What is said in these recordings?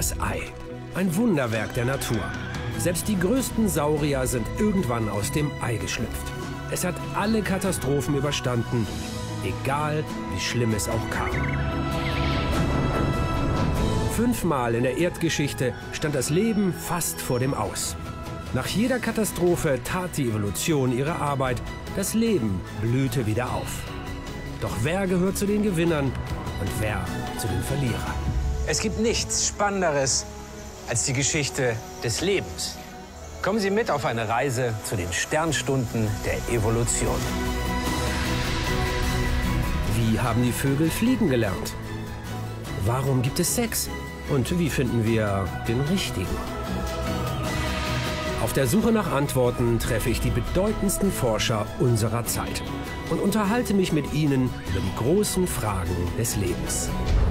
Das Ei. Ein Wunderwerk der Natur. Selbst die größten Saurier sind irgendwann aus dem Ei geschlüpft. Es hat alle Katastrophen überstanden, egal wie schlimm es auch kam. 5-mal in der Erdgeschichte stand das Leben fast vor dem Aus. Nach jeder Katastrophe tat die Evolution ihre Arbeit. Das Leben blühte wieder auf. Doch wer gehört zu den Gewinnern und wer zu den Verlierern? Es gibt nichts Spannenderes als die Geschichte des Lebens. Kommen Sie mit auf eine Reise zu den Sternstunden der Evolution. Wie haben die Vögel fliegen gelernt? Warum gibt es Sex? Und wie finden wir den richtigen? Auf der Suche nach Antworten treffe ich die bedeutendsten Forscher unserer Zeit und unterhalte mich mit ihnen über die großen Fragen des Lebens.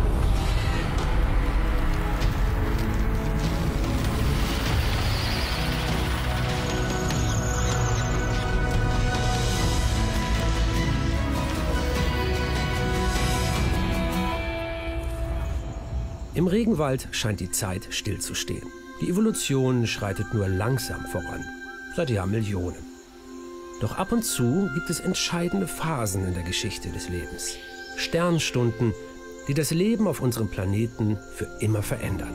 Im Regenwald scheint die Zeit stillzustehen. Die Evolution schreitet nur langsam voran, seit Jahrmillionen. Doch ab und zu gibt es entscheidende Phasen in der Geschichte des Lebens. Sternstunden, die das Leben auf unserem Planeten für immer verändern.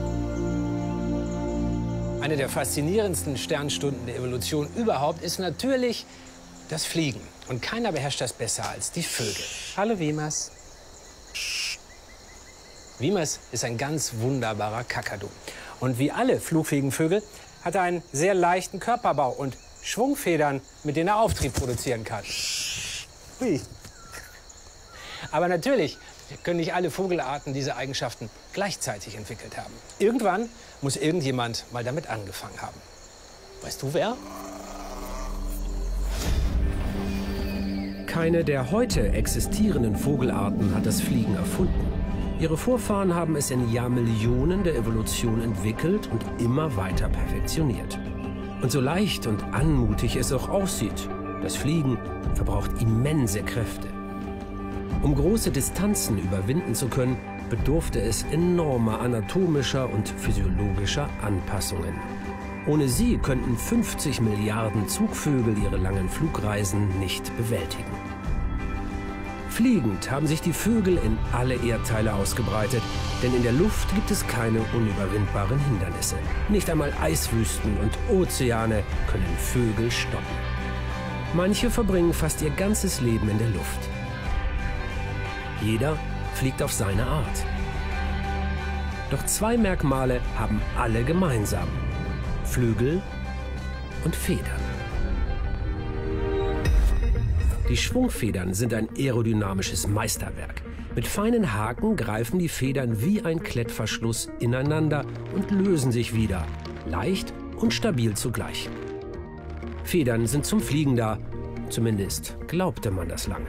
Eine der faszinierendsten Sternstunden der Evolution überhaupt ist natürlich das Fliegen. Und keiner beherrscht das besser als die Vögel. Hallo Wimas. Wimas ist ein ganz wunderbarer Kakadu. Und wie alle flugfähigen Vögel hat er einen sehr leichten Körperbau und Schwungfedern, mit denen er Auftrieb produzieren kann. Hui. Aber natürlich können nicht alle Vogelarten diese Eigenschaften gleichzeitig entwickelt haben. Irgendwann muss irgendjemand mal damit angefangen haben. Weißt du wer? Keine der heute existierenden Vogelarten hat das Fliegen erfunden. Ihre Vorfahren haben es in Jahrmillionen der Evolution entwickelt und immer weiter perfektioniert. Und so leicht und anmutig es auch aussieht, das Fliegen verbraucht immense Kräfte. Um große Distanzen überwinden zu können, bedurfte es enormer anatomischer und physiologischer Anpassungen. Ohne sie könnten 50 Milliarden Zugvögel ihre langen Flugreisen nicht bewältigen. Fliegend haben sich die Vögel in alle Erdteile ausgebreitet, denn in der Luft gibt es keine unüberwindbaren Hindernisse. Nicht einmal Eiswüsten und Ozeane können Vögel stoppen. Manche verbringen fast ihr ganzes Leben in der Luft. Jeder fliegt auf seine Art. Doch 2 Merkmale haben alle gemeinsam: Flügel und Federn. Die Schwungfedern sind ein aerodynamisches Meisterwerk. Mit feinen Haken greifen die Federn wie ein Klettverschluss ineinander und lösen sich wieder, leicht und stabil zugleich. Federn sind zum Fliegen da, zumindest glaubte man das lange.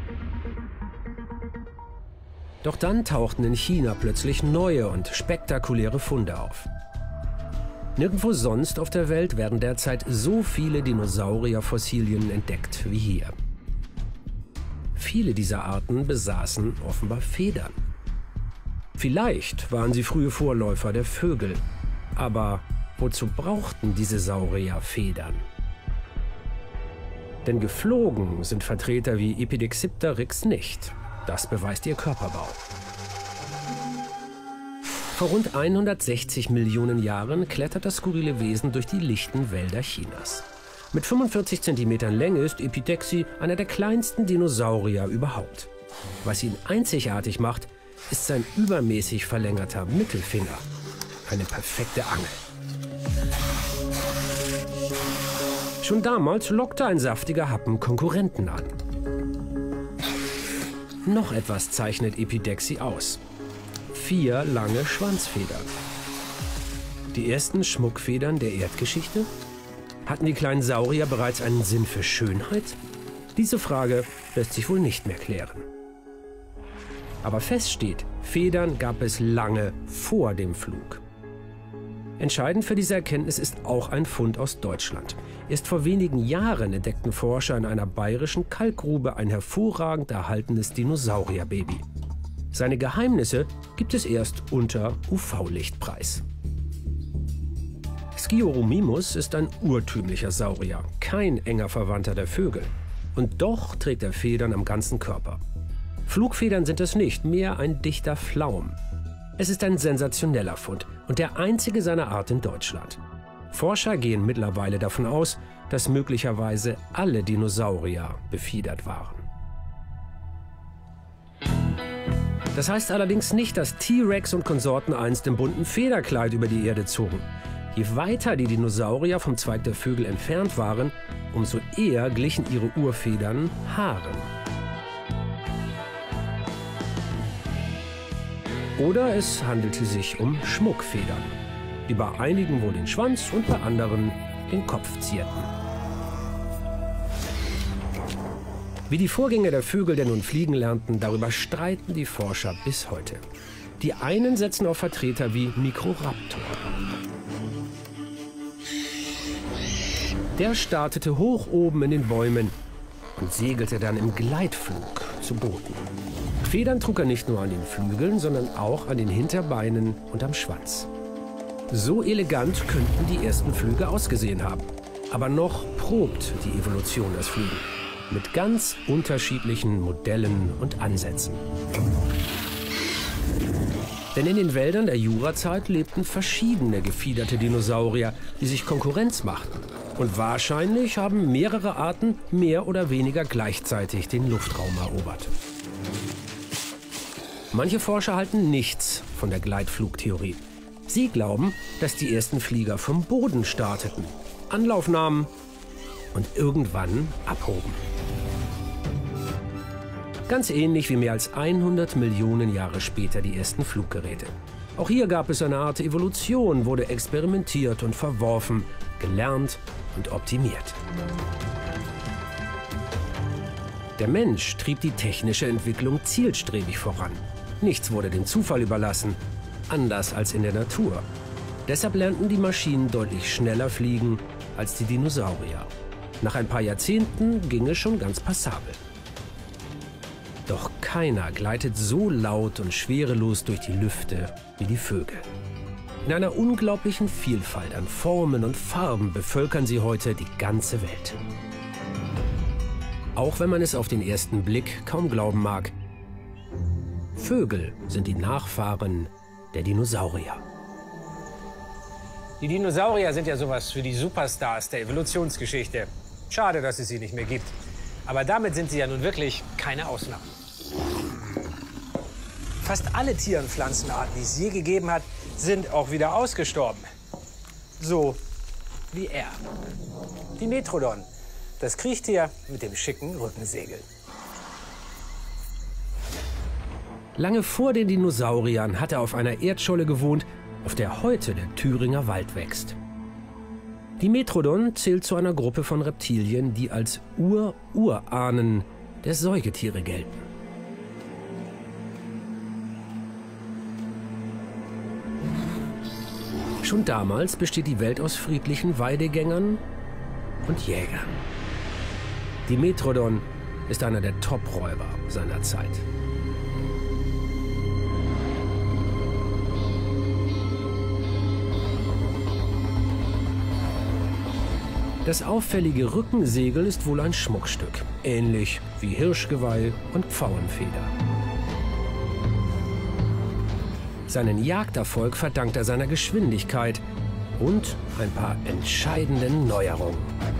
Doch dann tauchten in China plötzlich neue und spektakuläre Funde auf. Nirgendwo sonst auf der Welt werden derzeit so viele Dinosaurierfossilien entdeckt wie hier. Viele dieser Arten besaßen offenbar Federn. Vielleicht waren sie frühe Vorläufer der Vögel. Aber wozu brauchten diese Saurier Federn? Denn geflogen sind Vertreter wie Epidexipteryx nicht. Das beweist ihr Körperbau. Vor rund 160 Millionen Jahren klettert das skurrile Wesen durch die lichten Wälder Chinas. Mit 45 cm Länge ist Epidexi einer der kleinsten Dinosaurier überhaupt. Was ihn einzigartig macht, ist sein übermäßig verlängerter Mittelfinger. Eine perfekte Angel. Schon damals lockte ein saftiger Happen Konkurrenten an. Noch etwas zeichnet Epidexi aus: 4 lange Schwanzfedern. Die ersten Schmuckfedern der Erdgeschichte? Hatten die kleinen Saurier bereits einen Sinn für Schönheit? Diese Frage lässt sich wohl nicht mehr klären. Aber fest steht, Federn gab es lange vor dem Flug. Entscheidend für diese Erkenntnis ist auch ein Fund aus Deutschland. Erst vor wenigen Jahren entdeckten Forscher in einer bayerischen Kalkgrube ein hervorragend erhaltenes Dinosaurierbaby. Seine Geheimnisse gibt es erst unter UV-Lichtpreis. Sciuromimus ist ein urtümlicher Saurier, kein enger Verwandter der Vögel. Und doch trägt er Federn am ganzen Körper. Flugfedern sind es nicht, mehr ein dichter Flaum. Es ist ein sensationeller Fund und der einzige seiner Art in Deutschland. Forscher gehen mittlerweile davon aus, dass möglicherweise alle Dinosaurier befiedert waren. Das heißt allerdings nicht, dass T-Rex und Konsorten einst im bunten Federkleid über die Erde zogen. Je weiter die Dinosaurier vom Zweig der Vögel entfernt waren, umso eher glichen ihre Urfedern Haaren. Oder es handelte sich um Schmuckfedern, die bei einigen wohl den Schwanz und bei anderen den Kopf zierten. Wie die Vorgänger der Vögel denn nun fliegen lernten, darüber streiten die Forscher bis heute. Die einen setzen auf Vertreter wie Microraptor. Der startete hoch oben in den Bäumen und segelte dann im Gleitflug zu Boden. Federn trug er nicht nur an den Flügeln, sondern auch an den Hinterbeinen und am Schwanz. So elegant könnten die ersten Flüge ausgesehen haben. Aber noch probt die Evolution das Fliegen. Mit ganz unterschiedlichen Modellen und Ansätzen. Denn in den Wäldern der Jurazeit lebten verschiedene gefiederte Dinosaurier, die sich Konkurrenz machten. Und wahrscheinlich haben mehrere Arten mehr oder weniger gleichzeitig den Luftraum erobert. Manche Forscher halten nichts von der Gleitflugtheorie. Sie glauben, dass die ersten Flieger vom Boden starteten, Anlauf nahmen und irgendwann abhoben. Ganz ähnlich wie mehr als 100 Millionen Jahre später die ersten Fluggeräte. Auch hier gab es eine Art Evolution, wurde experimentiert und verworfen, gelernt und optimiert. Der Mensch trieb die technische Entwicklung zielstrebig voran. Nichts wurde dem Zufall überlassen, anders als in der Natur. Deshalb lernten die Maschinen deutlich schneller fliegen als die Dinosaurier. Nach ein paar Jahrzehnten ging es schon ganz passabel. Doch keiner gleitet so laut und schwerelos durch die Lüfte wie die Vögel. In einer unglaublichen Vielfalt an Formen und Farben bevölkern sie heute die ganze Welt. Auch wenn man es auf den ersten Blick kaum glauben mag, Vögel sind die Nachfahren der Dinosaurier. Die Dinosaurier sind ja sowas wie die Superstars der Evolutionsgeschichte. Schade, dass es sie nicht mehr gibt. Aber damit sind sie ja nun wirklich keine Ausnahme. Fast alle Tier- und Pflanzenarten, die es je gegeben hat, sind auch wieder ausgestorben. So wie er. Die Metrodon, das Kriechtier mit dem schicken Rückensegel. Lange vor den Dinosauriern hat er auf einer Erdscholle gewohnt, auf der heute der Thüringer Wald wächst. Die Metrodon zählt zu einer Gruppe von Reptilien, die als Urahnen der Säugetiere gelten. Schon damals besteht die Welt aus friedlichen Weidegängern und Jägern. Die Metrodon ist einer der Top-Räuber seiner Zeit. Das auffällige Rückensegel ist wohl ein Schmuckstück, ähnlich wie Hirschgeweih und Pfauenfeder. Seinen Jagderfolg verdankt er seiner Geschwindigkeit und ein paar entscheidenden Neuerungen.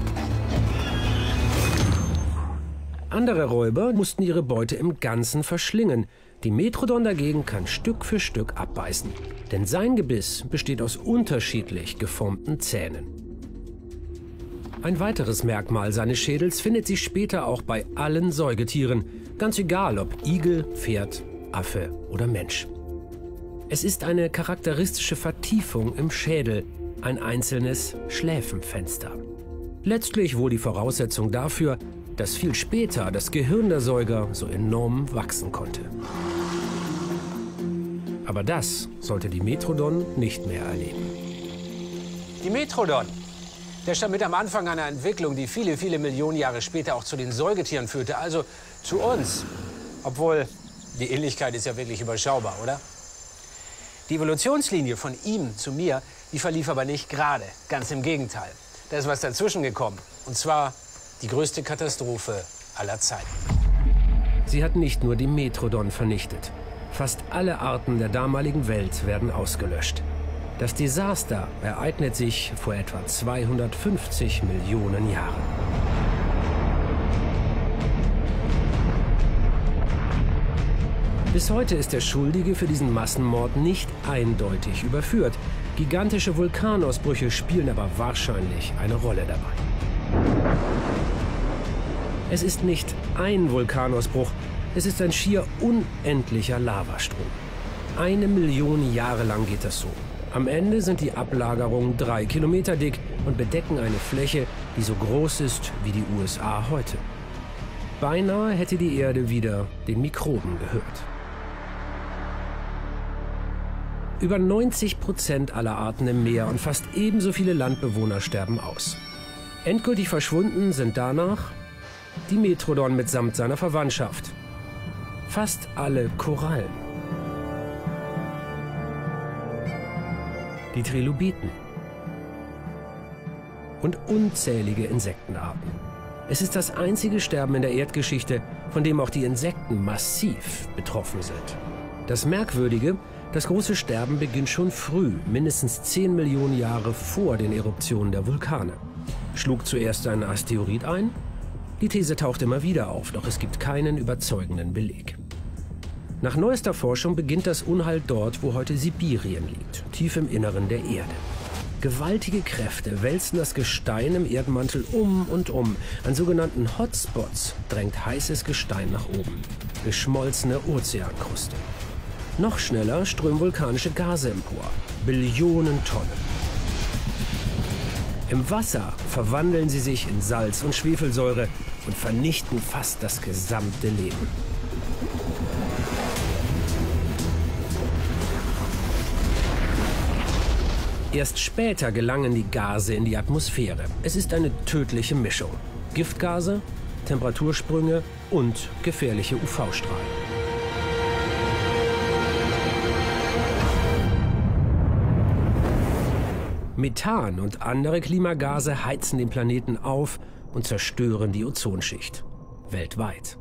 Andere Räuber mussten ihre Beute im Ganzen verschlingen. Die Metrodon dagegen kann Stück für Stück abbeißen, denn sein Gebiss besteht aus unterschiedlich geformten Zähnen. Ein weiteres Merkmal seines Schädels findet sich später auch bei allen Säugetieren, ganz egal ob Igel, Pferd, Affe oder Mensch. Es ist eine charakteristische Vertiefung im Schädel, ein einzelnes Schläfenfenster. Letztlich wohl die Voraussetzung dafür, dass viel später das Gehirn der Säuger so enorm wachsen konnte. Aber das sollte die Metrodon nicht mehr erleben. Die Metrodon, der stand mit am Anfang einer Entwicklung, die viele Millionen Jahre später auch zu den Säugetieren führte, also zu uns. Obwohl Die Ähnlichkeit ist ja wirklich überschaubar, oder? Die Evolutionslinie von ihm zu mir, die verlief aber nicht gerade. Ganz im Gegenteil. Da ist was dazwischen gekommen. Und zwar die größte Katastrophe aller Zeiten. Sie hat nicht nur die Metrodon vernichtet. Fast alle Arten der damaligen Welt werden ausgelöscht. Das Desaster ereignet sich vor etwa 250 Millionen Jahren. Bis heute ist der Schuldige für diesen Massenmord nicht eindeutig überführt. Gigantische Vulkanausbrüche spielen aber wahrscheinlich eine Rolle dabei. Es ist nicht ein Vulkanausbruch, es ist ein schier unendlicher Lavastrom. 1 Million Jahre lang geht das so. Am Ende sind die Ablagerungen 3 Kilometer dick und bedecken eine Fläche, die so groß ist wie die USA heute. Beinahe hätte die Erde wieder den Mikroben gehört. Über 90% aller Arten im Meer und fast ebenso viele Landbewohner sterben aus. Endgültig verschwunden sind danach die Metrodon mitsamt seiner Verwandtschaft. Fast alle Korallen. Die Trilobiten und unzählige Insektenarten. Es ist das einzige Sterben in der Erdgeschichte, von dem auch die Insekten massiv betroffen sind. Das Merkwürdige, das große Sterben beginnt schon früh, mindestens 10 Millionen Jahre vor den Eruptionen der Vulkane. Schlug zuerst ein Asteroid ein? Die These taucht immer wieder auf, doch es gibt keinen überzeugenden Beleg. Nach neuester Forschung beginnt das Unheil dort, wo heute Sibirien liegt, tief im Inneren der Erde. Gewaltige Kräfte wälzen das Gestein im Erdmantel um und um. An sogenannten Hotspots drängt heißes Gestein nach oben. Geschmolzene Ozeankruste. Noch schneller strömen vulkanische Gase empor. Billionen Tonnen. Im Wasser verwandeln sie sich in Salz und Schwefelsäure und vernichten fast das gesamte Leben. Erst später gelangen die Gase in die Atmosphäre. Es ist eine tödliche Mischung. Giftgase, Temperatursprünge und gefährliche UV-Strahlen. Methan und andere Klimagase heizen den Planeten auf und zerstören die Ozonschicht. Weltweit.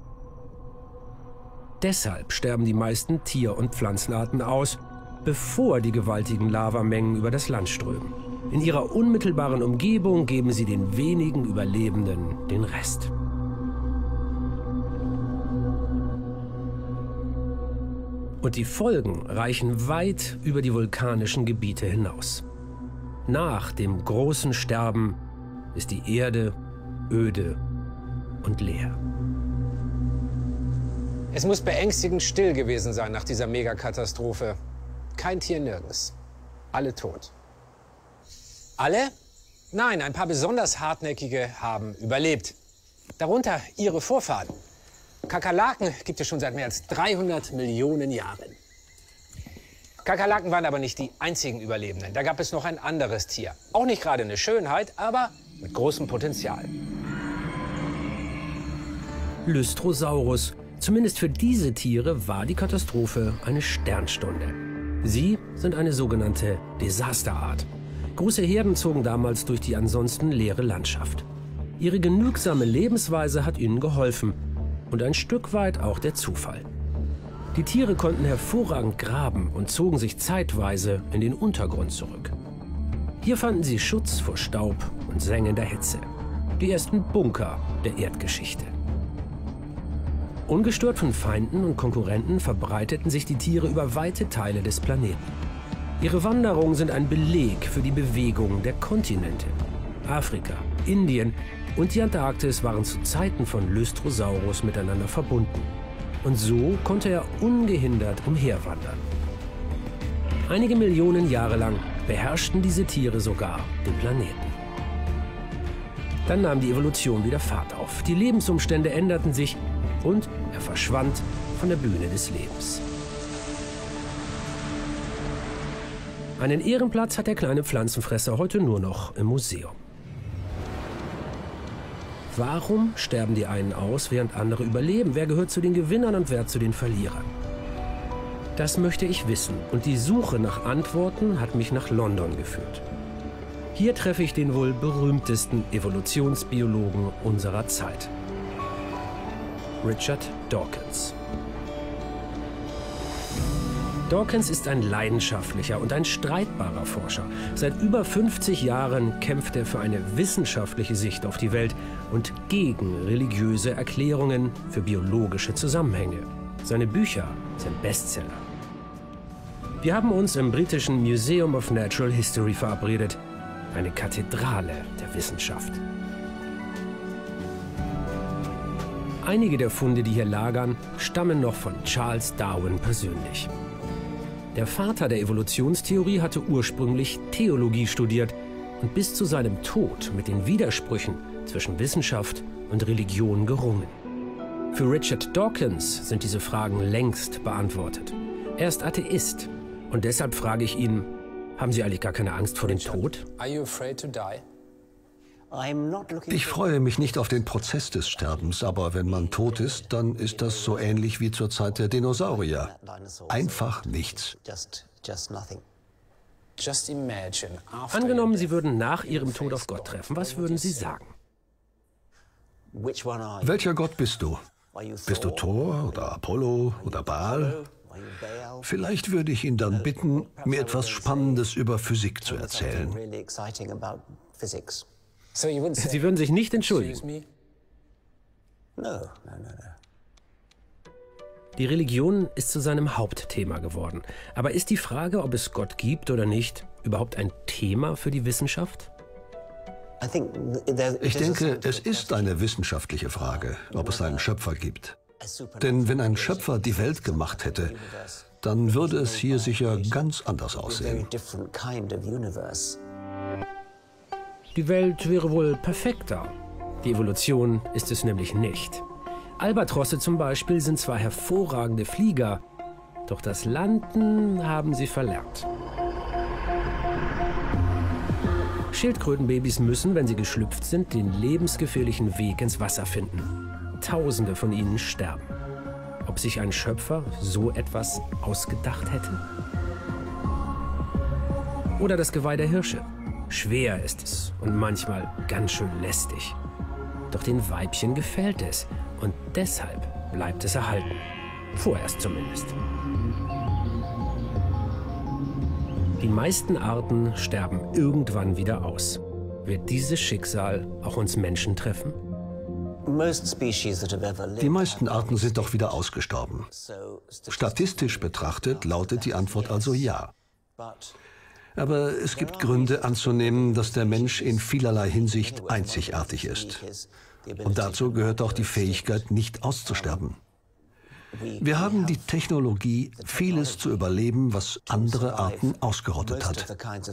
Deshalb sterben die meisten Tier- und Pflanzenarten aus, bevor die gewaltigen Lavamengen über das Land strömen. In ihrer unmittelbaren Umgebung geben sie den wenigen Überlebenden den Rest. Und die Folgen reichen weit über die vulkanischen Gebiete hinaus. Nach dem großen Sterben ist die Erde öde und leer. Es muss beängstigend still gewesen sein nach dieser Megakatastrophe. Kein Tier nirgends. Alle tot. Alle? Nein, ein paar besonders hartnäckige haben überlebt. Darunter ihre Vorfahren. Kakerlaken gibt es schon seit mehr als 300 Millionen Jahren. Kakerlaken waren aber nicht die einzigen Überlebenden. Da gab es noch ein anderes Tier. Auch nicht gerade eine Schönheit, aber mit großem Potenzial. Lystrosaurus. Zumindest für diese Tiere war die Katastrophe eine Sternstunde. Sie sind eine sogenannte Desasterart. Große Herden zogen damals durch die ansonsten leere Landschaft. Ihre genügsame Lebensweise hat ihnen geholfen und ein Stück weit auch der Zufall. Die Tiere konnten hervorragend graben und zogen sich zeitweise in den Untergrund zurück. Hier fanden sie Schutz vor Staub und sengender Hitze. Die ersten Bunker der Erdgeschichte. Ungestört von Feinden und Konkurrenten verbreiteten sich die Tiere über weite Teile des Planeten. Ihre Wanderungen sind ein Beleg für die Bewegung der Kontinente. Afrika, Indien und die Antarktis waren zu Zeiten von Lystrosaurus miteinander verbunden. Und so konnte er ungehindert umherwandern. Einige Millionen Jahre lang beherrschten diese Tiere sogar den Planeten. Dann nahm die Evolution wieder Fahrt auf. Die Lebensumstände änderten sich und er verschwand von der Bühne des Lebens. Einen Ehrenplatz hat der kleine Pflanzenfresser heute nur noch im Museum. Warum sterben die einen aus, während andere überleben? Wer gehört zu den Gewinnern und wer zu den Verlierern? Das möchte ich wissen und die Suche nach Antworten hat mich nach London geführt. Hier treffe ich den wohl berühmtesten Evolutionsbiologen unserer Zeit. Richard Dawkins. Dawkins ist ein leidenschaftlicher und ein streitbarer Forscher. Seit über 50 Jahren kämpft er für eine wissenschaftliche Sicht auf die Welt und gegen religiöse Erklärungen für biologische Zusammenhänge. Seine Bücher sind Bestseller. Wir haben uns im britischen Museum of Natural History verabredet. Eine Kathedrale der Wissenschaft. Einige der Funde, die hier lagern, stammen noch von Charles Darwin persönlich. Der Vater der Evolutionstheorie hatte ursprünglich Theologie studiert und bis zu seinem Tod mit den Widersprüchen zwischen Wissenschaft und Religion gerungen. Für Richard Dawkins sind diese Fragen längst beantwortet. Er ist Atheist und deshalb frage ich ihn, haben Sie eigentlich gar keine Angst vor dem Tod? Ich freue mich nicht auf den Prozess des Sterbens, aber wenn man tot ist, dann ist das so ähnlich wie zur Zeit der Dinosaurier. Einfach nichts. Angenommen, Sie würden nach Ihrem Tod auf Gott treffen, was würden Sie sagen? Welcher Gott bist du? Bist du Thor oder Apollo oder Baal? Vielleicht würde ich ihn dann bitten, mir etwas Spannendes über Physik zu erzählen. Sie würden sich nicht entschuldigen. Die Religion ist zu seinem Hauptthema geworden. Aber ist die Frage, ob es Gott gibt oder nicht, überhaupt ein Thema für die Wissenschaft? Ich denke, es ist eine wissenschaftliche Frage, ob es einen Schöpfer gibt. Denn wenn ein Schöpfer die Welt gemacht hätte, dann würde es hier sicher ganz anders aussehen. Die Welt wäre wohl perfekter. Die Evolution ist es nämlich nicht. Albatrosse zum Beispiel sind zwar hervorragende Flieger, doch das Landen haben sie verlernt. Schildkrötenbabys müssen, wenn sie geschlüpft sind, den lebensgefährlichen Weg ins Wasser finden. Tausende von ihnen sterben. Ob sich ein Schöpfer so etwas ausgedacht hätte? Oder das Geweih der Hirsche. Schwer ist es und manchmal ganz schön lästig. Doch den Weibchen gefällt es und deshalb bleibt es erhalten. Vorerst zumindest. Die meisten Arten sterben irgendwann wieder aus. Wird dieses Schicksal auch uns Menschen treffen? Die meisten Arten sind doch wieder ausgestorben. Statistisch betrachtet lautet die Antwort also ja. Aber es gibt Gründe anzunehmen, dass der Mensch in vielerlei Hinsicht einzigartig ist. Und dazu gehört auch die Fähigkeit, nicht auszusterben. Wir haben die Technologie, vieles zu überleben, was andere Arten ausgerottet hat.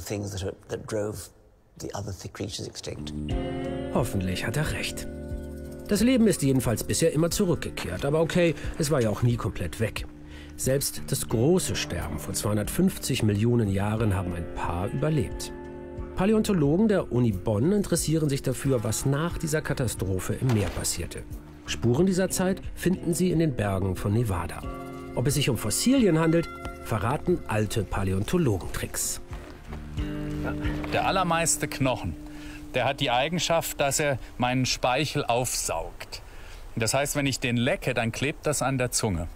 Hoffentlich hat er recht. Das Leben ist jedenfalls bisher immer zurückgekehrt. Aber okay, es war ja auch nie komplett weg. Selbst das große Sterben vor 250 Millionen Jahren haben ein paar überlebt. Paläontologen der Uni Bonn interessieren sich dafür, was nach dieser Katastrophe im Meer passierte. Spuren dieser Zeit finden sie in den Bergen von Nevada. Ob es sich um Fossilien handelt, verraten alte Paläontologentricks. Der allermeiste Knochen, der hat die Eigenschaft, dass er meinen Speichel aufsaugt. Das heißt, wenn ich den lecke, dann klebt das an der Zunge.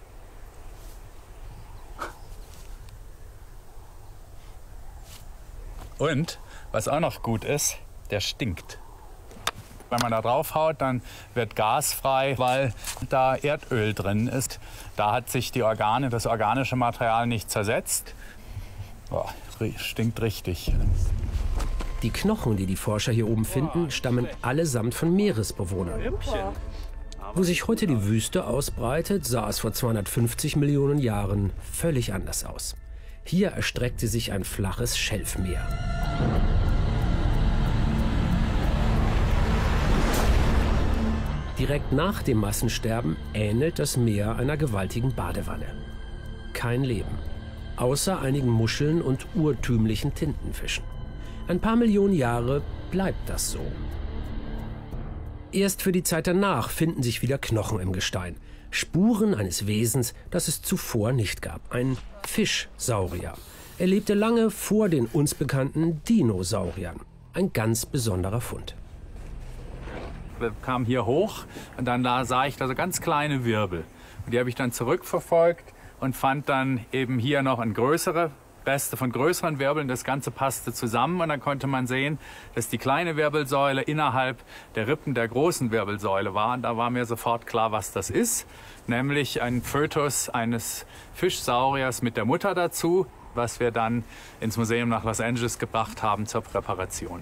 Und, was auch noch gut ist, der stinkt. Wenn man da drauf haut, dann wird Gas frei, weil da Erdöl drin ist. Da hat sich das organische Material nicht zersetzt. Boah, stinkt richtig. Die Knochen, die die Forscher hier oben finden, stammen allesamt von Meeresbewohnern. Wo sich heute die Wüste ausbreitet, sah es vor 250 Millionen Jahren völlig anders aus. Hier erstreckte sich ein flaches Schelfmeer. Direkt nach dem Massensterben ähnelt das Meer einer gewaltigen Badewanne. Kein Leben, außer einigen Muscheln und urtümlichen Tintenfischen. Ein paar Millionen Jahre bleibt das so. Erst für die Zeit danach finden sich wieder Knochen im Gestein. Spuren eines Wesens, das es zuvor nicht gab. Ein Fischsaurier. Er lebte lange vor den uns bekannten Dinosauriern. Ein ganz besonderer Fund. Wir kamen hier hoch und dann sah ich da so ganz kleine Wirbel. Und die habe ich dann zurückverfolgt und fand dann eben hier noch ein Reste von größeren Wirbeln. Das Ganze passte zusammen und dann konnte man sehen, dass die kleine Wirbelsäule innerhalb der Rippen der großen Wirbelsäule war. Und da war mir sofort klar, was das ist. Nämlich ein Fötus eines Fischsauriers mit der Mutter dazu, was wir dann ins Museum nach Los Angeles gebracht haben zur Präparation.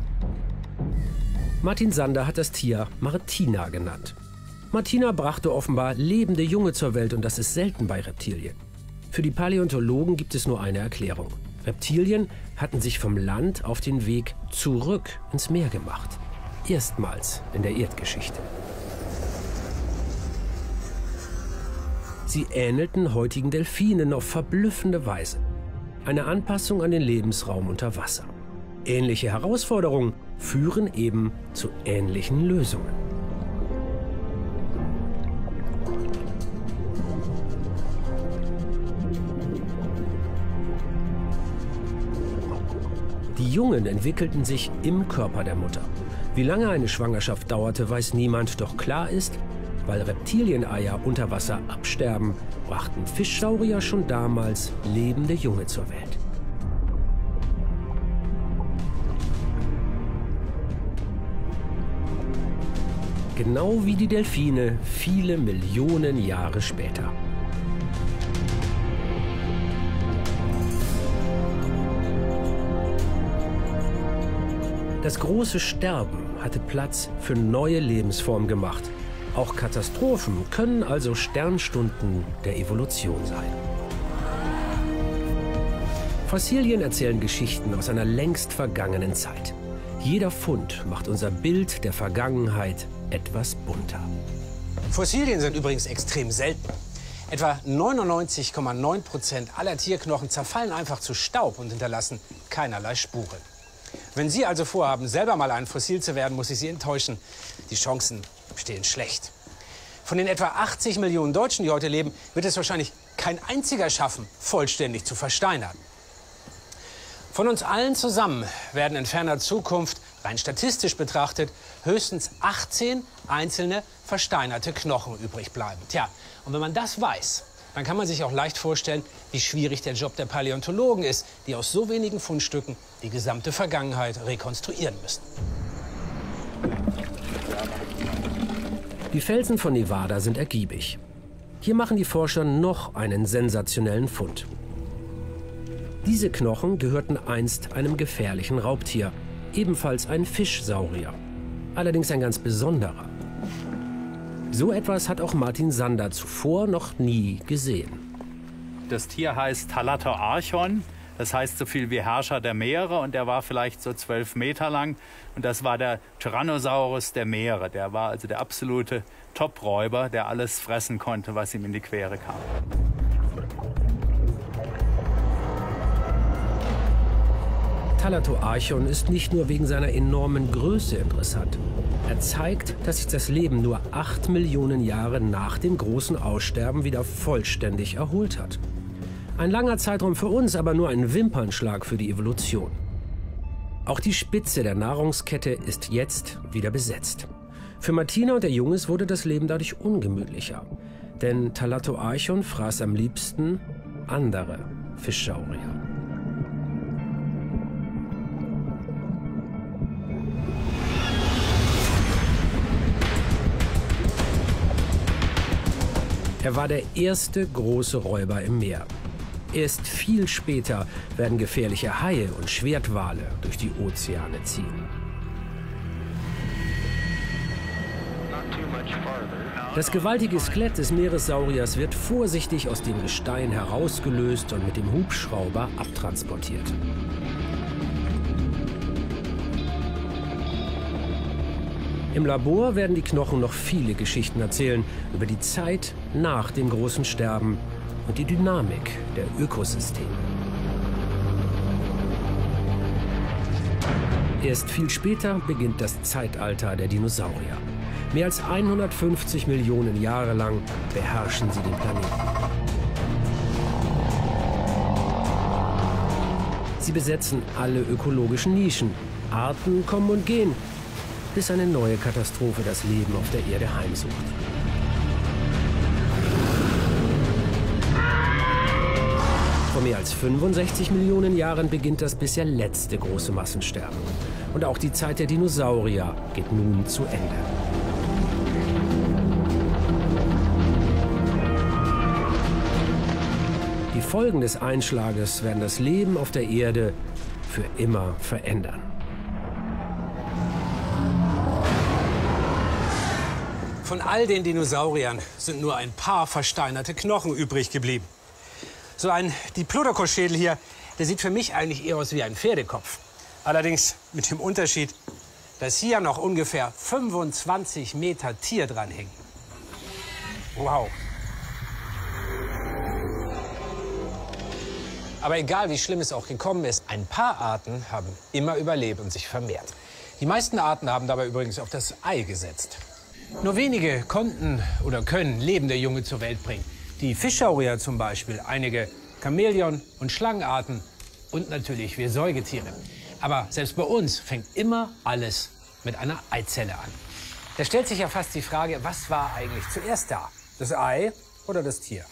Martin Sander hat das Tier Martina genannt. Martina brachte offenbar lebende Junge zur Welt und das ist selten bei Reptilien. Für die Paläontologen gibt es nur eine Erklärung. Reptilien hatten sich vom Land auf den Weg zurück ins Meer gemacht. Erstmals in der Erdgeschichte. Sie ähnelten heutigen Delfinen auf verblüffende Weise. Eine Anpassung an den Lebensraum unter Wasser. Ähnliche Herausforderungen führen eben zu ähnlichen Lösungen. Die Jungen entwickelten sich im Körper der Mutter. Wie lange eine Schwangerschaft dauerte, weiß niemand, doch klar ist, weil Reptilieneier unter Wasser absterben, brachten Fischsaurier schon damals lebende Junge zur Welt. Genau wie die Delfine viele Millionen Jahre später. Das große Sterben hatte Platz für neue Lebensformen gemacht. Auch Katastrophen können also Sternstunden der Evolution sein. Fossilien erzählen Geschichten aus einer längst vergangenen Zeit. Jeder Fund macht unser Bild der Vergangenheit etwas bunter. Fossilien sind übrigens extrem selten. Etwa 99,9% aller Tierknochen zerfallen einfach zu Staub und hinterlassen keinerlei Spuren. Wenn Sie also vorhaben, selber mal ein Fossil zu werden, muss ich Sie enttäuschen. Die Chancen stehen schlecht. Von den etwa 80 Millionen Deutschen, die heute leben, wird es wahrscheinlich kein einziger schaffen, vollständig zu versteinern. Von uns allen zusammen werden in ferner Zukunft, rein statistisch betrachtet, höchstens 18 einzelne versteinerte Knochen übrig bleiben. Tja, und wenn man das weiß, dann kann man sich auch leicht vorstellen, wie schwierig der Job der Paläontologen ist, die aus so wenigen Fundstücken die gesamte Vergangenheit rekonstruieren müssen. Die Felsen von Nevada sind ergiebig. Hier machen die Forscher noch einen sensationellen Fund. Diese Knochen gehörten einst einem gefährlichen Raubtier, ebenfalls ein Fischsaurier. Allerdings ein ganz besonderer. So etwas hat auch Martin Sander zuvor noch nie gesehen. Das Tier heißt Thalattoarchon. Das heißt so viel wie Herrscher der Meere und der war vielleicht so 12 Meter lang. Und das war der Tyrannosaurus der Meere. Der war also der absolute Top-Räuber, der alles fressen konnte, was ihm in die Quere kam. Thalattoarchon ist nicht nur wegen seiner enormen Größe interessant. Er zeigt, dass sich das Leben nur 8 Millionen Jahre nach dem großen Aussterben wieder vollständig erholt hat. Ein langer Zeitraum für uns, aber nur ein Wimpernschlag für die Evolution. Auch die Spitze der Nahrungskette ist jetzt wieder besetzt. Für Martina und der Junges wurde das Leben dadurch ungemütlicher. Denn Thalattoarchon fraß am liebsten andere Fischsaurier. Er war der erste große Räuber im Meer. Erst viel später werden gefährliche Haie und Schwertwale durch die Ozeane ziehen. Das gewaltige Skelett des Meeressauriers wird vorsichtig aus dem Gestein herausgelöst und mit dem Hubschrauber abtransportiert. Im Labor werden die Knochen noch viele Geschichten erzählen über die Zeit nach dem großen Sterben und die Dynamik der Ökosysteme. Erst viel später beginnt das Zeitalter der Dinosaurier. Mehr als 150 Millionen Jahre lang beherrschen sie den Planeten. Sie besetzen alle ökologischen Nischen. Arten kommen und gehen, bis eine neue Katastrophe das Leben auf der Erde heimsucht. Vor mehr als 65 Millionen Jahren beginnt das bisher letzte große Massensterben. Und auch die Zeit der Dinosaurier geht nun zu Ende. Die Folgen des Einschlages werden das Leben auf der Erde für immer verändern. Von all den Dinosauriern sind nur ein paar versteinerte Knochen übrig geblieben. So ein Diplodocus-Schädel hier, der sieht für mich eigentlich eher aus wie ein Pferdekopf. Allerdings mit dem Unterschied, dass hier noch ungefähr 25 Meter Tier dran hängen. Wow. Aber egal, wie schlimm es auch gekommen ist, ein paar Arten haben immer überlebt und sich vermehrt. Die meisten Arten haben dabei übrigens auf das Ei gesetzt. Nur wenige konnten oder können lebende Junge zur Welt bringen. Die Fischsaurier zum Beispiel, einige Chamäleon- und Schlangenarten und natürlich wir Säugetiere. Aber selbst bei uns fängt immer alles mit einer Eizelle an. Da stellt sich ja fast die Frage, was war eigentlich zuerst da? Das Ei oder das Tier?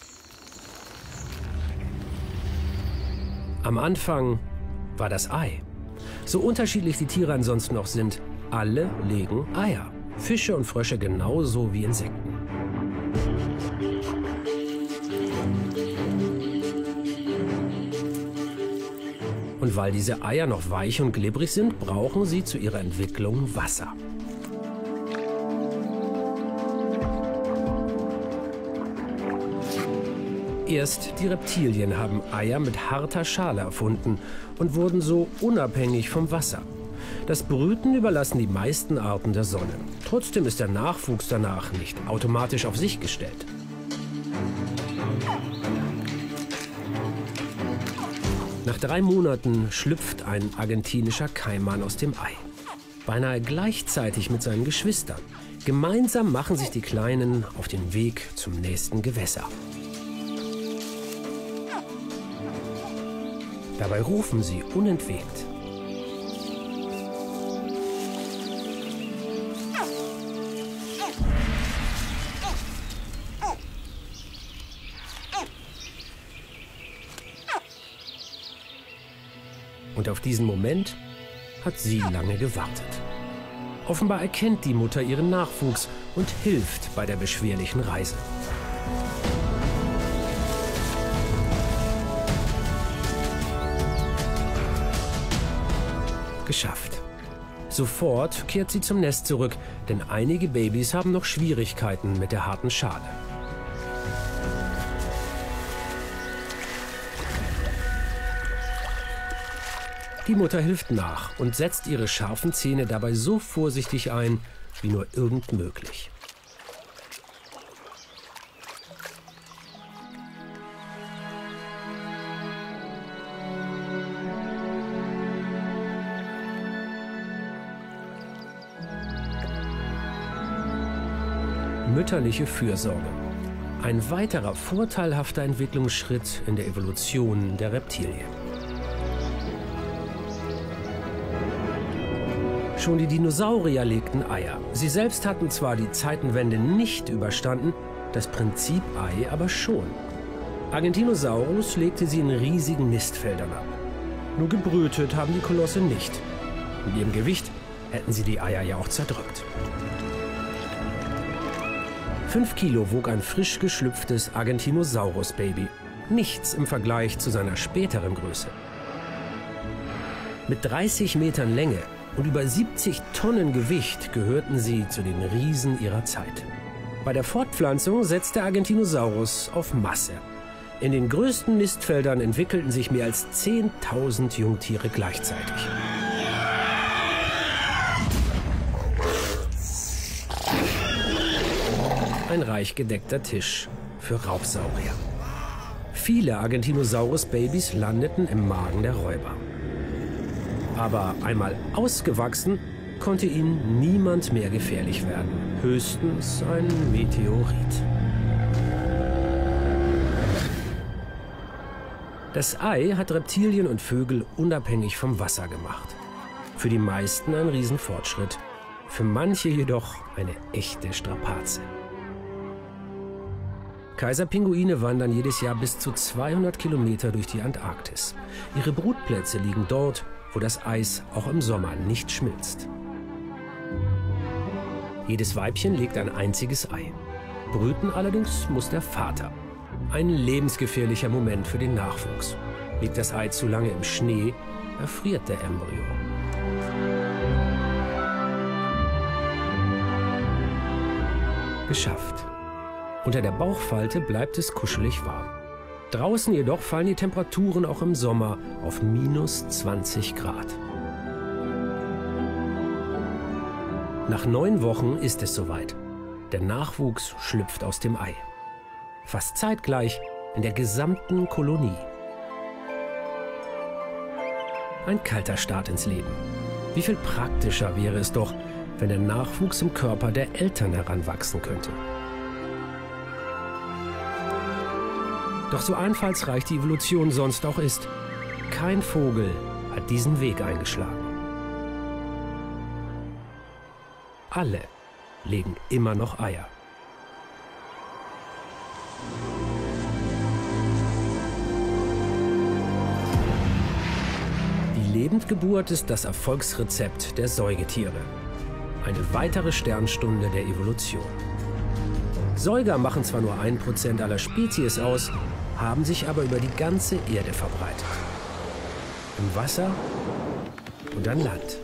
Am Anfang war das Ei. So unterschiedlich die Tiere ansonsten auch sind, alle legen Eier. Fische und Frösche genauso wie Insekten. Und weil diese Eier noch weich und glibberig sind, brauchen sie zu ihrer Entwicklung Wasser. Erst die Reptilien haben Eier mit harter Schale erfunden und wurden so unabhängig vom Wasser. Das Brüten überlassen die meisten Arten der Sonne. Trotzdem ist der Nachwuchs danach nicht automatisch auf sich gestellt. Nach 3 Monaten schlüpft ein argentinischer Kaiman aus dem Ei. Beinahe gleichzeitig mit seinen Geschwistern. Gemeinsam machen sich die Kleinen auf den Weg zum nächsten Gewässer. Dabei rufen sie unentwegt. Und auf diesen Moment hat sie lange gewartet. Offenbar erkennt die Mutter ihren Nachwuchs und hilft bei der beschwerlichen Reise. Geschafft. Sofort kehrt sie zum Nest zurück, denn einige Babys haben noch Schwierigkeiten mit der harten Schale. Die Mutter hilft nach und setzt ihre scharfen Zähne dabei so vorsichtig ein, wie nur irgend möglich. Mütterliche Fürsorge. Ein weiterer vorteilhafter Entwicklungsschritt in der Evolution der Reptilien. Schon die Dinosaurier legten Eier. Sie selbst hatten zwar die Zeitenwende nicht überstanden, das Prinzip Ei aber schon. Argentinosaurus legte sie in riesigen Nistfeldern ab. Nur gebrütet haben die Kolosse nicht. Mit ihrem Gewicht hätten sie die Eier ja auch zerdrückt. 5 Kilo wog ein frisch geschlüpftes Argentinosaurus-Baby. Nichts im Vergleich zu seiner späteren Größe. Mit 30 Metern Länge und über 70 Tonnen Gewicht gehörten sie zu den Riesen ihrer Zeit. Bei der Fortpflanzung setzte Argentinosaurus auf Masse. In den größten Nistfeldern entwickelten sich mehr als 10.000 Jungtiere gleichzeitig. Ein reich gedeckter Tisch für Raubsaurier. Viele Argentinosaurus-Babys landeten im Magen der Räuber. Aber einmal ausgewachsen, konnte ihnen niemand mehr gefährlich werden. Höchstens ein Meteorit. Das Ei hat Reptilien und Vögel unabhängig vom Wasser gemacht. Für die meisten ein Riesenfortschritt, für manche jedoch eine echte Strapaze. Kaiserpinguine wandern jedes Jahr bis zu 200 Kilometer durch die Antarktis. Ihre Brutplätze liegen dort, wo das Eis auch im Sommer nicht schmilzt. Jedes Weibchen legt ein einziges Ei. Brüten allerdings muss der Vater. Ein lebensgefährlicher Moment für den Nachwuchs. Liegt das Ei zu lange im Schnee, erfriert der Embryo. Geschafft. Unter der Bauchfalte bleibt es kuschelig warm. Draußen jedoch fallen die Temperaturen auch im Sommer auf -20 Grad. Nach 9 Wochen ist es soweit. Der Nachwuchs schlüpft aus dem Ei. Fast zeitgleich in der gesamten Kolonie. Ein kalter Start ins Leben. Wie viel praktischer wäre es doch, wenn der Nachwuchs im Körper der Eltern heranwachsen könnte. Doch so einfallsreich die Evolution sonst auch ist, kein Vogel hat diesen Weg eingeschlagen. Alle legen immer noch Eier. Die Lebendgeburt ist das Erfolgsrezept der Säugetiere. Eine weitere Sternstunde der Evolution. Säuger machen zwar nur 1% aller Spezies aus, haben sich aber über die ganze Erde verbreitet. Im Wasser und an Land.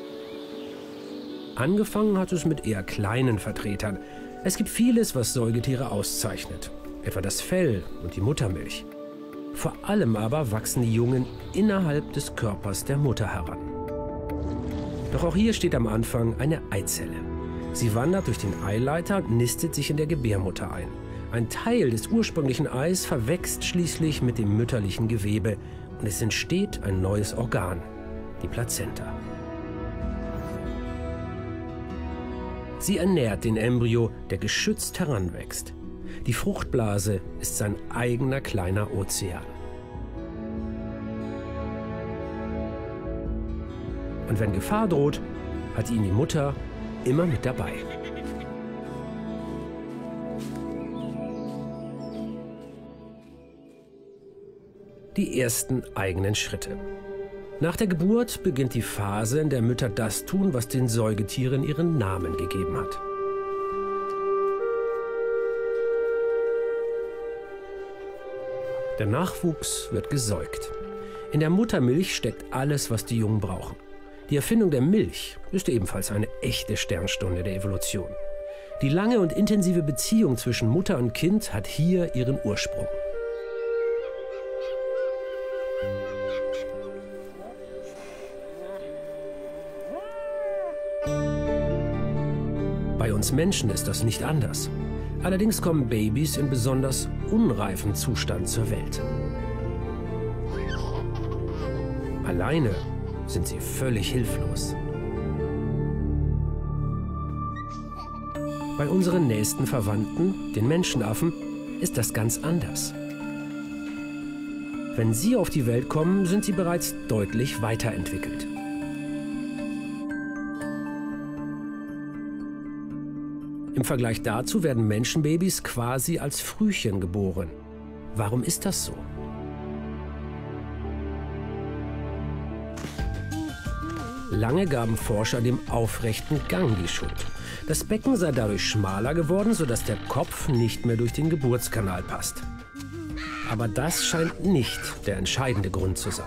Angefangen hat es mit eher kleinen Vertretern. Es gibt vieles, was Säugetiere auszeichnet. Etwa das Fell und die Muttermilch. Vor allem aber wachsen die Jungen innerhalb des Körpers der Mutter heran. Doch auch hier steht am Anfang eine Eizelle. Sie wandert durch den Eileiter und nistet sich in der Gebärmutter ein. Ein Teil des ursprünglichen Eis verwächst schließlich mit dem mütterlichen Gewebe und es entsteht ein neues Organ, die Plazenta. Sie ernährt den Embryo, der geschützt heranwächst. Die Fruchtblase ist sein eigener kleiner Ozean. Und wenn Gefahr droht, hat ihn die Mutter immer mit dabei. Die ersten eigenen Schritte. Nach der Geburt beginnt die Phase, in der Mütter das tun, was den Säugetieren ihren Namen gegeben hat. Der Nachwuchs wird gesäugt. In der Muttermilch steckt alles, was die Jungen brauchen. Die Erfindung der Milch ist ebenfalls eine echte Sternstunde der Evolution. Die lange und intensive Beziehung zwischen Mutter und Kind hat hier ihren Ursprung. Bei uns Menschen ist das nicht anders. Allerdings kommen Babys in besonders unreifen Zustand zur Welt. Alleine sind sie völlig hilflos. Bei unseren nächsten Verwandten, den Menschenaffen, ist das ganz anders. Wenn sie auf die Welt kommen, sind sie bereits deutlich weiterentwickelt. Im Vergleich dazu werden Menschenbabys quasi als Frühchen geboren. Warum ist das so? Lange gaben Forscher dem aufrechten Gang die Schuld. Das Becken sei dadurch schmaler geworden, sodass der Kopf nicht mehr durch den Geburtskanal passt. Aber das scheint nicht der entscheidende Grund zu sein.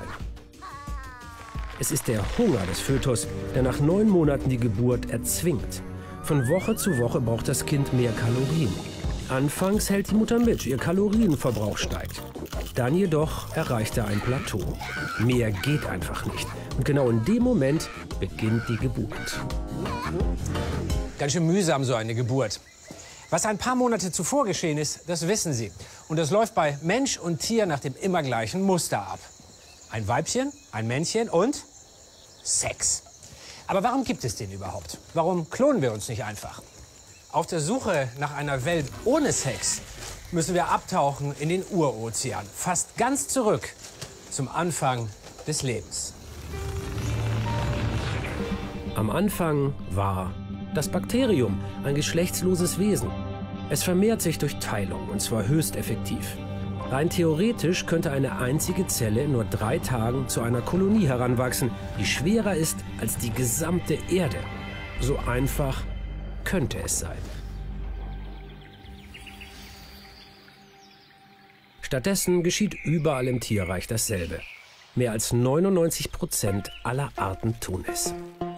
Es ist der Hunger des Fötus, der nach 9 Monaten die Geburt erzwingt. Von Woche zu Woche braucht das Kind mehr Kalorien. Anfangs hält die Mutter mit, ihr Kalorienverbrauch steigt. Dann jedoch erreicht er ein Plateau. Mehr geht einfach nicht. Und genau in dem Moment beginnt die Geburt. Ganz schön mühsam, so eine Geburt. Was ein paar Monate zuvor geschehen ist, das wissen Sie. Und das läuft bei Mensch und Tier nach dem immer gleichen Muster ab. Ein Weibchen, ein Männchen und Sex. Aber warum gibt es den überhaupt? Warum klonen wir uns nicht einfach? Auf der Suche nach einer Welt ohne Sex müssen wir abtauchen in den Urozean, fast ganz zurück zum Anfang des Lebens. Am Anfang war das Bakterium ein geschlechtsloses Wesen. Es vermehrt sich durch Teilung, und zwar höchst effektiv. Rein theoretisch könnte eine einzige Zelle in nur 3 Tagen zu einer Kolonie heranwachsen, die schwerer ist als die gesamte Erde. So einfach könnte es sein. Stattdessen geschieht überall im Tierreich dasselbe. Mehr als 99% aller Arten tun es.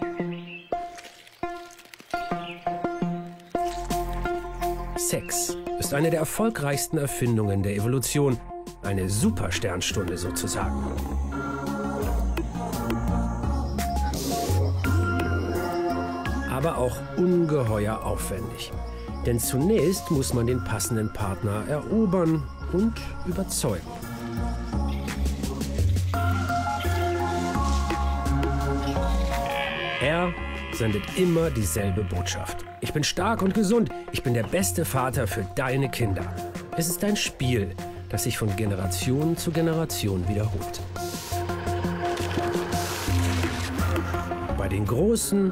Sex ist eine der erfolgreichsten Erfindungen der Evolution. Eine Supersternstunde sozusagen. Aber auch ungeheuer aufwendig. Denn zunächst muss man den passenden Partner erobern und überzeugen. Er sendet immer dieselbe Botschaft. Ich bin stark und gesund. Ich bin der beste Vater für deine Kinder. Es ist ein Spiel, das sich von Generation zu Generation wiederholt. Bei den Großen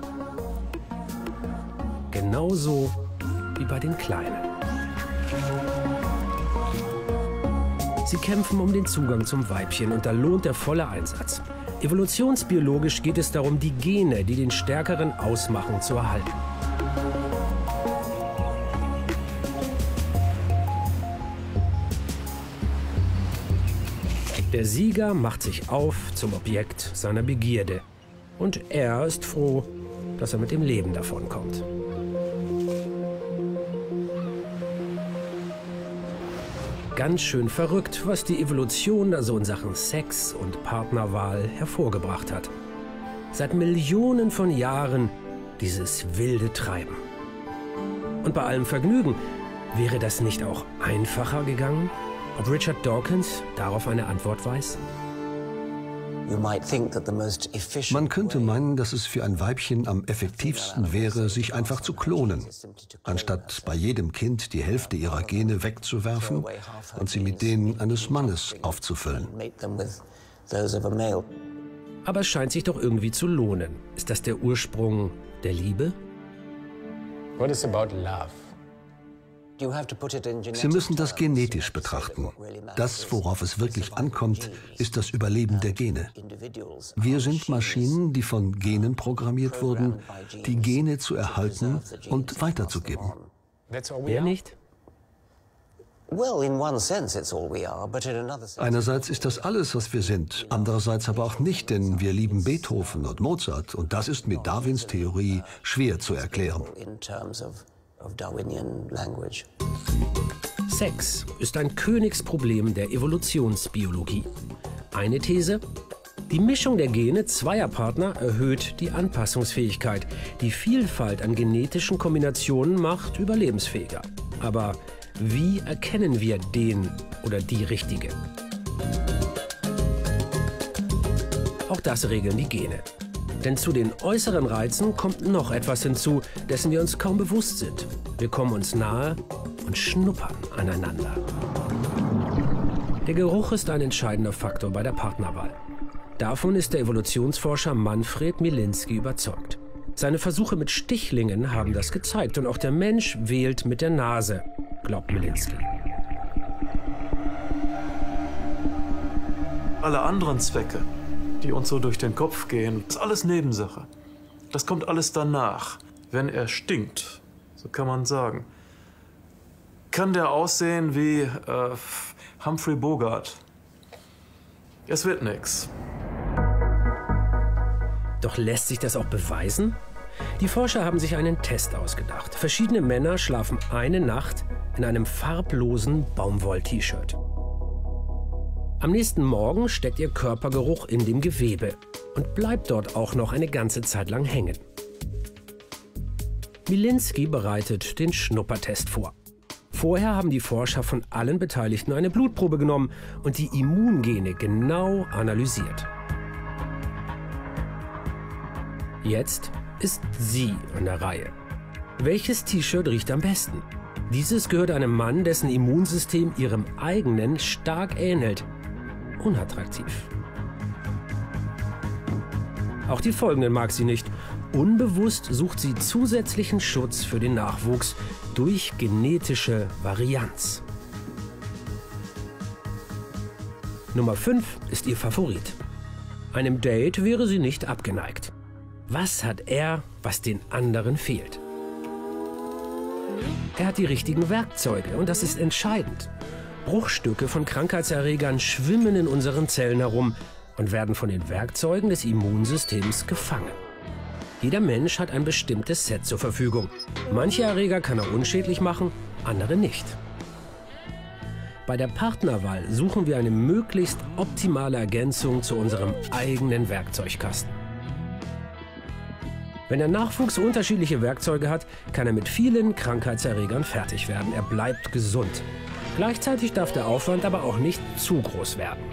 genauso wie bei den Kleinen. Sie kämpfen um den Zugang zum Weibchen und da lohnt der volle Einsatz. Evolutionsbiologisch geht es darum, die Gene, die den Stärkeren ausmachen, zu erhalten. Der Sieger macht sich auf zum Objekt seiner Begierde. Und er ist froh, dass er mit dem Leben davonkommt. Ganz schön verrückt, was die Evolution also in Sachen Sex und Partnerwahl hervorgebracht hat. Seit Millionen von Jahren dieses wilde Treiben. Und bei allem Vergnügen, wäre das nicht auch einfacher gegangen? Ob Richard Dawkins darauf eine Antwort weiß? Man könnte meinen, dass es für ein Weibchen am effektivsten wäre, sich einfach zu klonen, anstatt bei jedem Kind die Hälfte ihrer Gene wegzuwerfen und sie mit denen eines Mannes aufzufüllen. Aber es scheint sich doch irgendwie zu lohnen. Ist das der Ursprung der Liebe? What is about love? Sie müssen das genetisch betrachten. Das, worauf es wirklich ankommt, ist das Überleben der Gene. Wir sind Maschinen, die von Genen programmiert wurden, die Gene zu erhalten und weiterzugeben. Wer nicht? Einerseits ist das alles, was wir sind, andererseits aber auch nicht, denn wir lieben Beethoven und Mozart und das ist mit Darwins Theorie schwer zu erklären. Sex ist ein Königsproblem der Evolutionsbiologie. Eine These: Die Mischung der Gene zweier Partner erhöht die Anpassungsfähigkeit. Die Vielfalt an genetischen Kombinationen macht überlebensfähiger. Aber wie erkennen wir den oder die Richtige? Auch das regeln die Gene. Denn zu den äußeren Reizen kommt noch etwas hinzu, dessen wir uns kaum bewusst sind. Wir kommen uns nahe und schnuppern aneinander. Der Geruch ist ein entscheidender Faktor bei der Partnerwahl. Davon ist der Evolutionsforscher Manfred Milinski überzeugt. Seine Versuche mit Stichlingen haben das gezeigt und auch der Mensch wählt mit der Nase, glaubt Milinski. Alle anderen Zwecke, die uns so durch den Kopf gehen, ist alles Nebensache. Das kommt alles danach. Wenn er stinkt, so kann man sagen, kann der aussehen wie Humphrey Bogart. Es wird nix. Doch lässt sich das auch beweisen? Die Forscher haben sich einen Test ausgedacht. Verschiedene Männer schlafen eine Nacht in einem farblosen Baumwoll-T-Shirt. Am nächsten Morgen steckt ihr Körpergeruch in dem Gewebe und bleibt dort auch noch eine ganze Zeit lang hängen. Milinski bereitet den Schnuppertest vor. Vorher haben die Forscher von allen Beteiligten eine Blutprobe genommen und die Immungene genau analysiert. Jetzt ist sie an der Reihe. Welches T-Shirt riecht am besten? Dieses gehört einem Mann, dessen Immunsystem ihrem eigenen stark ähnelt. Unattraktiv. Auch die folgenden mag sie nicht. Unbewusst sucht sie zusätzlichen Schutz für den Nachwuchs durch genetische Varianz. Nummer 5 ist ihr Favorit. Einem Date wäre sie nicht abgeneigt. Was hat er, was den anderen fehlt? Er hat die richtigen Werkzeuge und das ist entscheidend. Bruchstücke von Krankheitserregern schwimmen in unseren Zellen herum und werden von den Werkzeugen des Immunsystems gefangen. Jeder Mensch hat ein bestimmtes Set zur Verfügung. Manche Erreger kann er unschädlich machen, andere nicht. Bei der Partnerwahl suchen wir eine möglichst optimale Ergänzung zu unserem eigenen Werkzeugkasten. Wenn der Nachwuchs unterschiedliche Werkzeuge hat, kann er mit vielen Krankheitserregern fertig werden. Er bleibt gesund. Gleichzeitig darf der Aufwand aber auch nicht zu groß werden.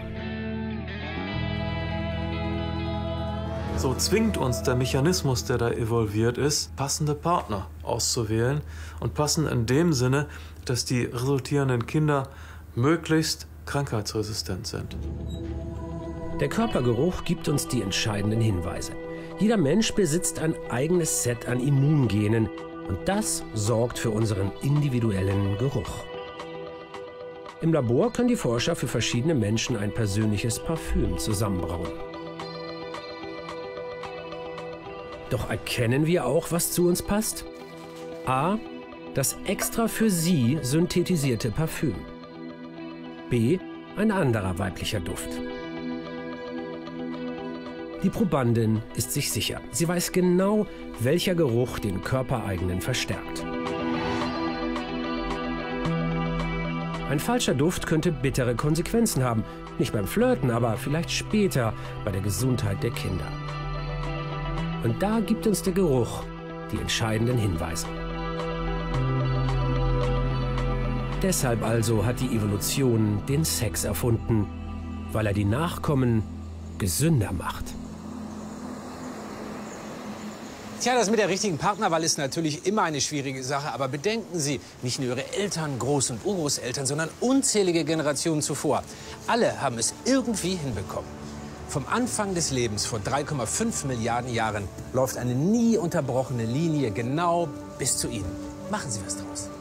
So zwingt uns der Mechanismus, der da evolviert ist, passende Partner auszuwählen. Und passend in dem Sinne, dass die resultierenden Kinder möglichst krankheitsresistent sind. Der Körpergeruch gibt uns die entscheidenden Hinweise. Jeder Mensch besitzt ein eigenes Set an Immungenen und das sorgt für unseren individuellen Geruch. Im Labor können die Forscher für verschiedene Menschen ein persönliches Parfüm zusammenbrauen. Doch erkennen wir auch, was zu uns passt? A. Das extra für sie synthetisierte Parfüm. B. Ein anderer weiblicher Duft. Die Probandin ist sich sicher. Sie weiß genau, welcher Geruch den körpereigenen verstärkt. Ein falscher Duft könnte bittere Konsequenzen haben. Nicht beim Flirten, aber vielleicht später bei der Gesundheit der Kinder. Und da gibt uns der Geruch die entscheidenden Hinweise. Deshalb also hat die Evolution den Sex erfunden, weil er die Nachkommen gesünder macht. Tja, das mit der richtigen Partnerwahl ist natürlich immer eine schwierige Sache. Aber bedenken Sie, nicht nur Ihre Eltern, Groß- und Urgroßeltern, sondern unzählige Generationen zuvor. Alle haben es irgendwie hinbekommen. Vom Anfang des Lebens vor 3,5 Milliarden Jahren läuft eine nie unterbrochene Linie genau bis zu Ihnen. Machen Sie was draus.